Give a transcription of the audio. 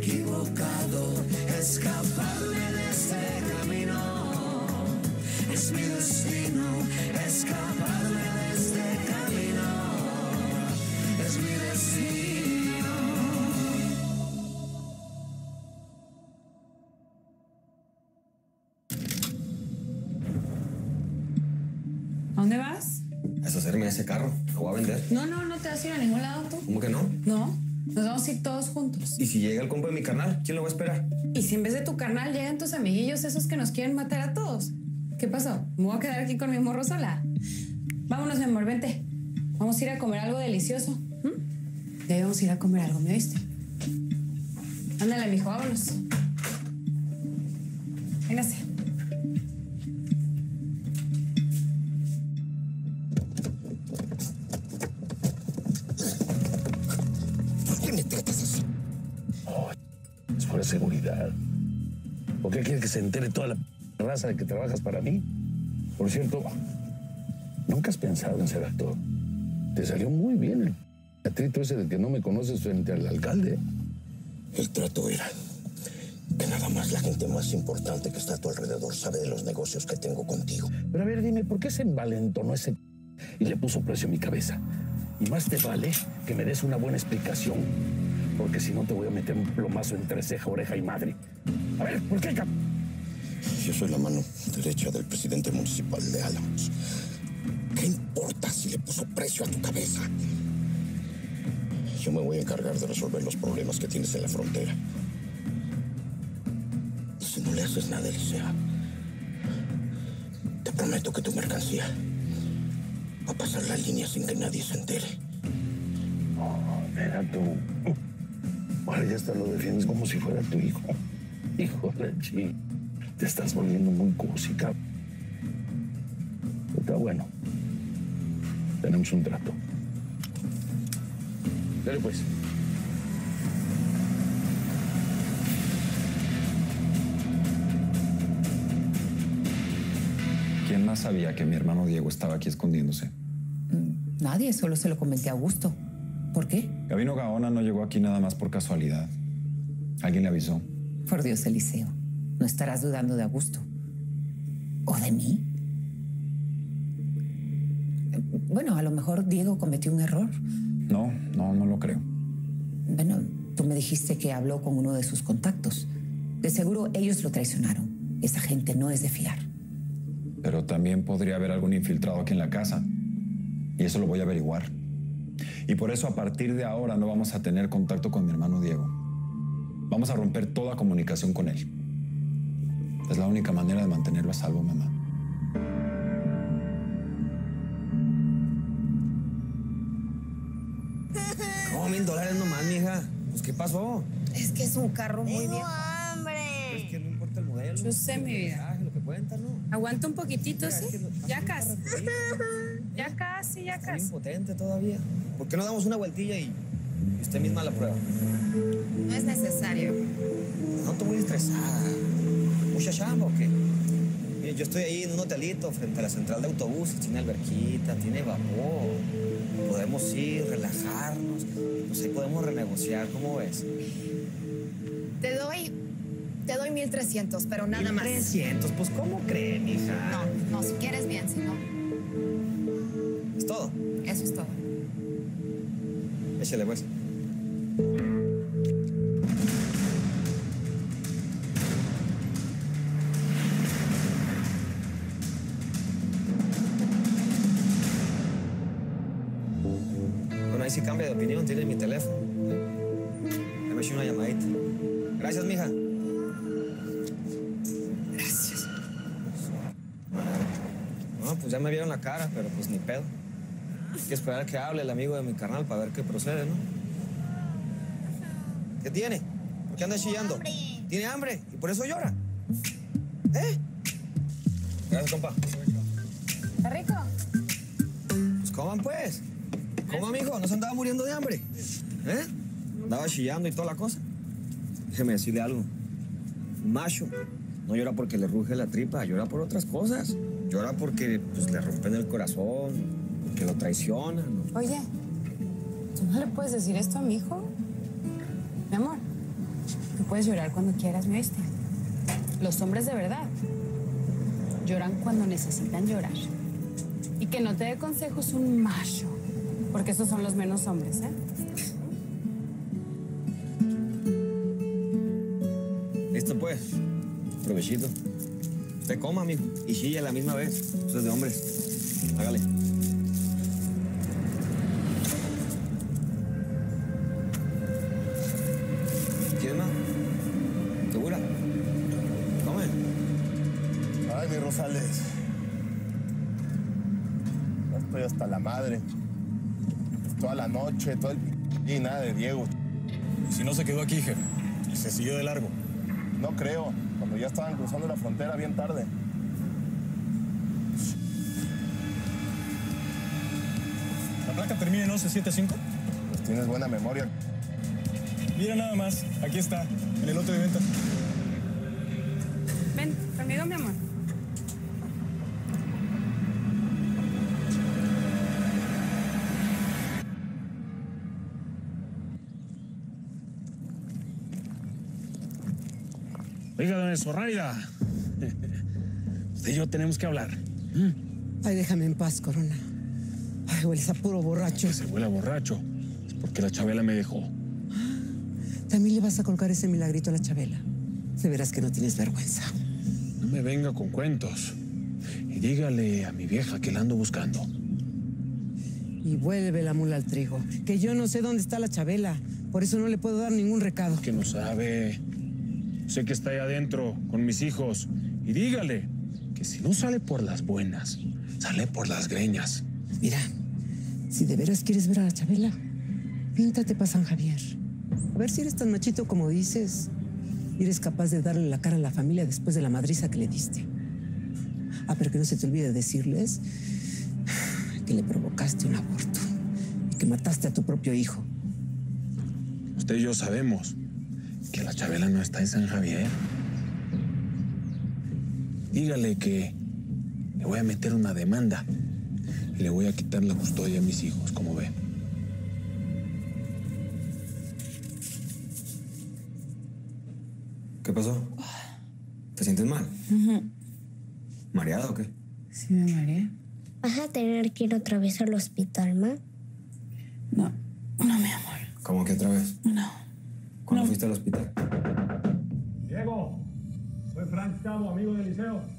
equivocado, escaparme de este camino. Es mi destino, escaparme de este camino. Es mi destino. ¿A dónde vas? A deshacerme de ese carro. Lo voy a vender. No te vas a ir a ningún lado tú. ¿Cómo que no? No, nos vamos a ir todos juntos. ¿Y si llega el compa de mi carnal? ¿Quién lo va a esperar? ¿Y si en vez de tu carnal llegan tus amiguillos esos que nos quieren matar a todos? ¿Qué pasó? ¿Me voy a quedar aquí con mi morro sola? Vámonos, mi amor, vente. Vamos a ir a comer algo delicioso. Ya íbamos a ir a comer algo, ¿me oíste? Ándale, mijo, vámonos. Véngase. ¿Por qué me tratas así? Oh, es por seguridad. ¿Por qué quieres que se entere toda la raza de que trabajas para mí? Por cierto, ¿nunca has pensado en ser actor? Te salió muy bien el teatrito ese de que no me conoces frente al alcalde. El trato era que nada más la gente más importante que está a tu alrededor sabe de los negocios que tengo contigo. Pero a ver, dime, ¿por qué se envalentonó ese y le puso precio a mi cabeza? Y más te vale que me des una buena explicación, porque si no te voy a meter un plomazo entre ceja, oreja y madre. A ver, ¿por qué? Yo soy la mano derecha del presidente municipal de Álamos. ¿Qué importa si le puso precio a tu cabeza? Yo me voy a encargar de resolver los problemas que tienes en la frontera. Y si no le haces nada, Elisea, te prometo que tu mercancía va a pasar la línea sin que nadie se entere. Oh, mira tú. Ahora ya hasta lo defiendes como si fuera tu hijo. Hijo de chi. Te estás volviendo muy cúsica. Pero está bueno. Tenemos un trato. Dale pues. ¿Quién más sabía que mi hermano Diego estaba aquí escondiéndose? Nadie, solo se lo comenté a Augusto. ¿Por qué? Gabino Gaona no llegó aquí nada más por casualidad. Alguien le avisó. Por Dios, Eliseo, no estarás dudando de Augusto. ¿O de mí? Bueno, a lo mejor Diego cometió un error. No lo creo. Bueno, tú me dijiste que habló con uno de sus contactos. De seguro ellos lo traicionaron. Esa gente no es de fiar. Pero también podría haber algún infiltrado aquí en la casa. Y eso lo voy a averiguar. Y por eso a partir de ahora no vamos a tener contacto con mi hermano Diego. Vamos a romper toda comunicación con él. Es la única manera de mantenerlo a salvo, mamá. ¿Cómo $1000 nomás, mija? Pues, ¿qué pasó? Es que es un carro muy Tengo viejo. hambre. Es que no importa el modelo. Yo sé, mi vida. mensaje, lo que cuenta, ¿no? Aguanta un poquitito, ¿sí? Es que Ya casi. Está Ya bien casi. potente todavía. ¿Por qué no damos una vueltilla y usted misma la prueba? No es necesario. No, estoy muy estresada. ¿Mucha chamba o qué? Mire, yo estoy ahí en un hotelito frente a la central de autobuses. Tiene alberquita, tiene vapor. Podemos ir, relajarnos. Pues ahí podemos renegociar. ¿Cómo ves? Te doy 1300, pero nada más. 1300, pues ¿cómo cree, mija? No, si quieres bien, si no. ¿Es todo? Eso es todo. Échale, pues. Bueno, ahí sí cambia de opinión, tiene mi teléfono. Le me eché una llamadita. Gracias, mija. Gracias. No, pues ya me vieron la cara, pero pues ni pedo. Hay que esperar a que hable el amigo de mi carnal para ver qué procede, ¿no? ¿Qué tiene? ¿Por qué anda chillando? ¡Hambre! ¿Tiene hambre? ¿Y por eso llora? ¿Eh? Gracias, compa. ¿Está rico? Pues coman, pues. Coma, mijo, no se andaba muriendo de hambre. ¿Eh? Andaba chillando y toda la cosa. Déjeme decirle algo. Un macho no llora porque le ruge la tripa, llora por otras cosas. Llora porque pues, le rompen el corazón, porque lo traicionan. Oye, ¿tú no le puedes decir esto a mi hijo? Mi amor, puedes llorar cuando quieras, ¿me oíste? Los hombres de verdad lloran cuando necesitan llorar. Y que no te dé consejos un macho, porque esos son los menos hombres, ¿eh? Listo, pues. Provechito. Usted coma, mijo. Y chilla a la misma vez. Eso es de hombres. Hágale. ¿Quieres más? ¿Segura? Come. Ay, mi Rosales. Ya estoy hasta la madre. Toda la noche, todo el... Y nada de Diego. ¿Y si no se quedó aquí, jefe? ¿Y se siguió de largo? No creo. Cuando ya estaban cruzando la frontera bien tarde. ¿La placa termina en 1175? Pues tienes buena memoria. Mira nada más, aquí está, en el lote de venta. Ven, conmigo, mi amor. Oiga, doña Zoraida. Usted y yo tenemos que hablar. Ay, déjame en paz, Corona. Ay, hueles a puro borracho. Que se huela borracho. Es porque la Chabela me dejó. También le vas a colgar ese milagrito a la Chabela. De veras que no tienes vergüenza. No me venga con cuentos. Y dígale a mi vieja que la ando buscando. Y vuelve la mula al trigo. Que yo no sé dónde está la Chabela. Por eso no le puedo dar ningún recado. Que no sabe. Sé que está ahí adentro con mis hijos. Y dígale que si no sale por las buenas, sale por las greñas. Mira, si de veras quieres ver a la Chabela, píntate para San Javier. A ver si eres tan machito como dices. Y eres capaz de darle la cara a la familia después de la madriza que le diste. Ah, pero que no se te olvide decirles que le provocaste un aborto y que mataste a tu propio hijo. Usted y yo sabemos que la Chabela no está en San Javier. Dígale que le voy a meter una demanda y le voy a quitar la custodia a mis hijos, como ve. ¿Qué pasó? ¿Te sientes mal? ¿Mareada o qué? Sí, me mareé. ¿Vas a tener que ir otra vez al hospital, ma? No, no, mi amor. ¿Cómo que otra vez? No. ¿Cuándo fuiste al hospital? Diego, soy Frank Cabo, amigo del liceo.